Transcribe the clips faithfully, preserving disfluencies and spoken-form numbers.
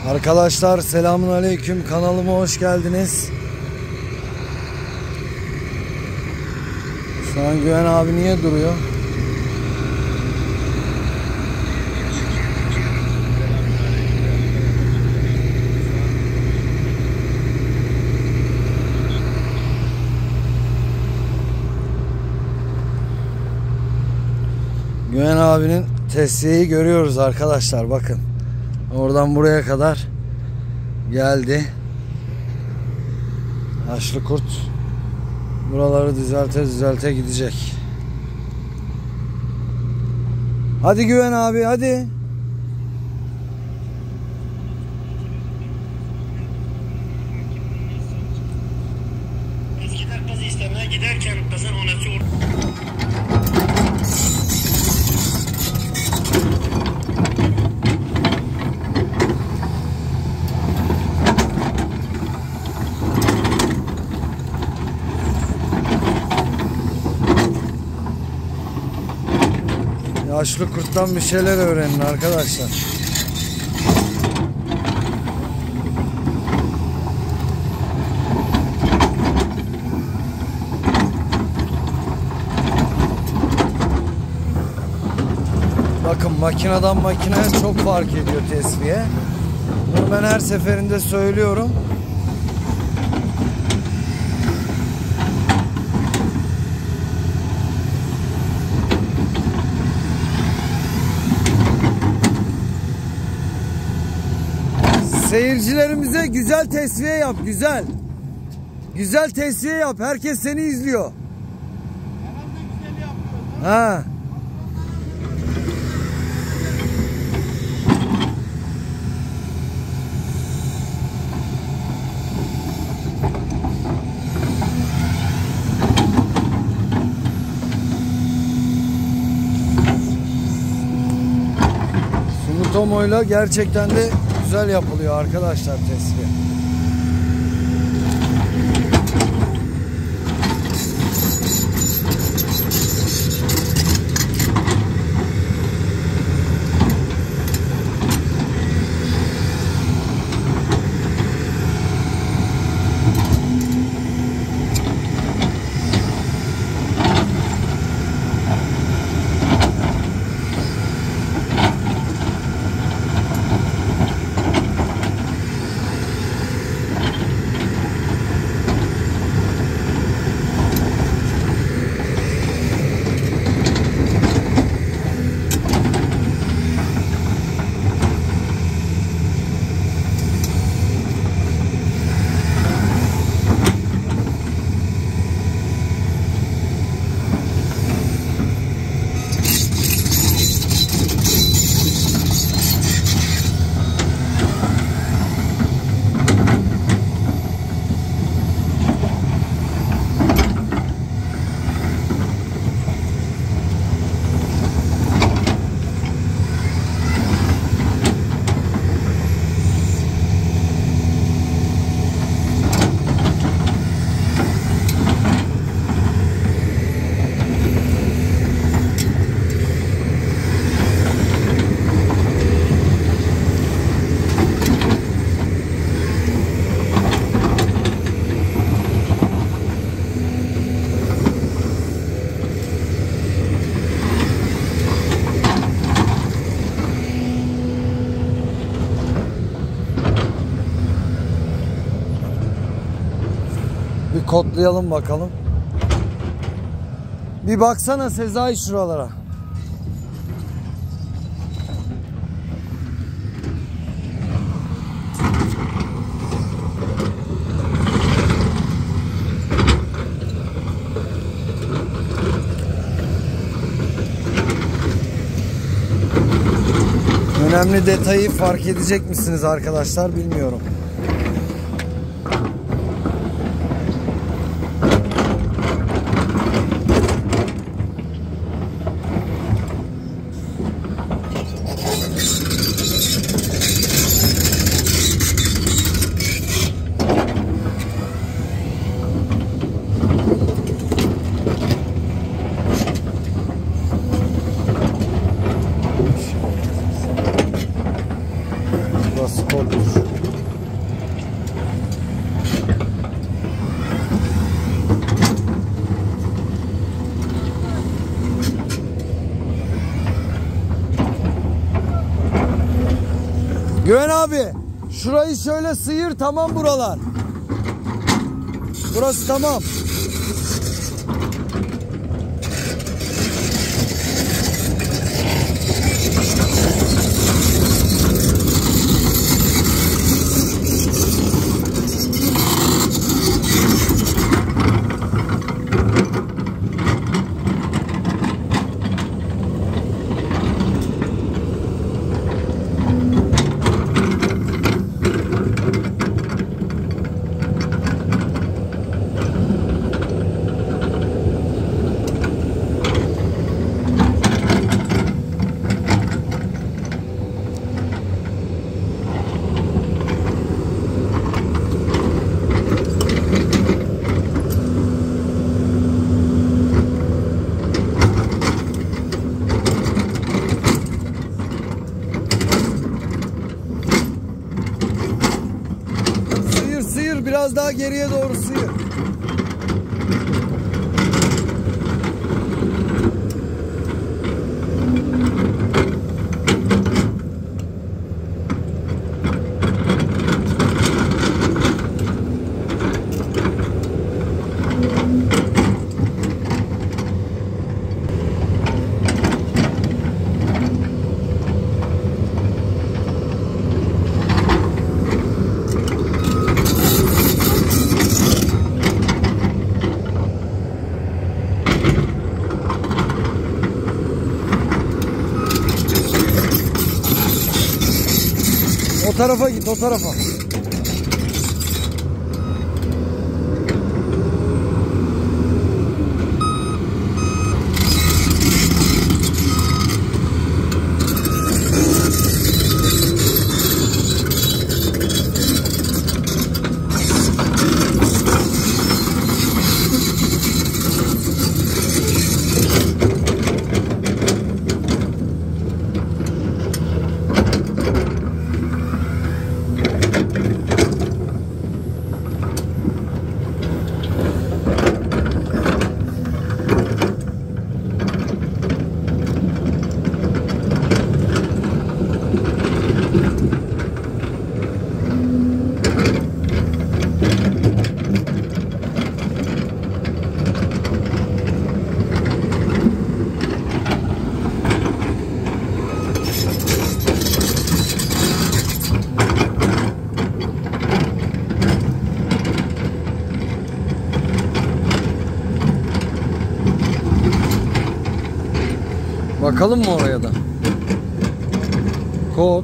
Arkadaşlar selamun aleyküm, kanalıma hoş geldiniz. Şu an Güven abi niye duruyor? Güven abinin tesviyeyi görüyoruz arkadaşlar, bakın. Oradan buraya kadar geldi. Yaşlı kurt buraları düzelte düzelte gidecek. Hadi Güven abi, hadi. Eskiden kız istemeye giderken kızın anası Yaşlı kurttan bir şeyler öğrenin arkadaşlar. Bakın, makineden makineye çok fark ediyor tesviye. Bunu ben her seferinde söylüyorum. Seyircilerimize güzel tesviye yap, güzel. Güzel tesviye yap. Herkes seni izliyor. Ha. Sumitomo'yla gerçekten de güzel yapılıyor arkadaşlar tesviye. Bir kodlayalım bakalım. Bir baksana Sezai şuralara. Önemli detayı fark edecek misiniz arkadaşlar, bilmiyorum. Burası koddur. Güven abi, şurayı şöyle sıyır, tamam buralar. Burası tamam. Biraz daha geriye doğru sıyır. O tarafa git, o tarafa. Bakalım mı oraya da? Kod.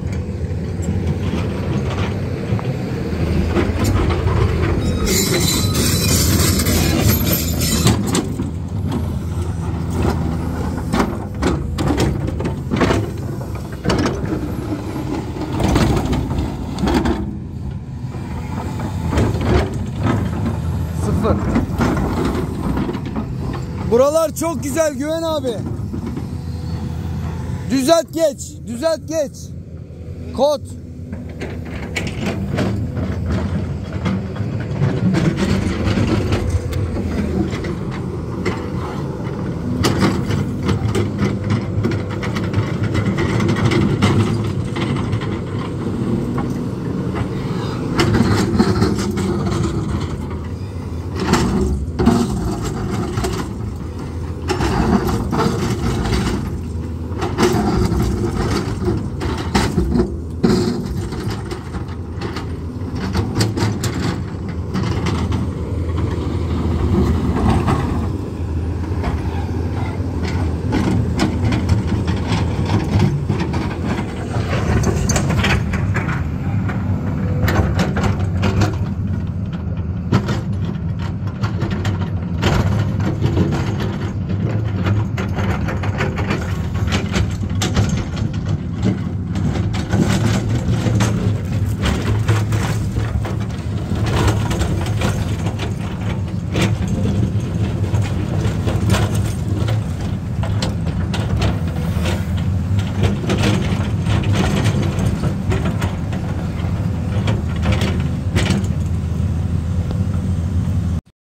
Sıfır. Buralar çok güzel Güven abi. Düzelt geç, düzelt geç. Kod.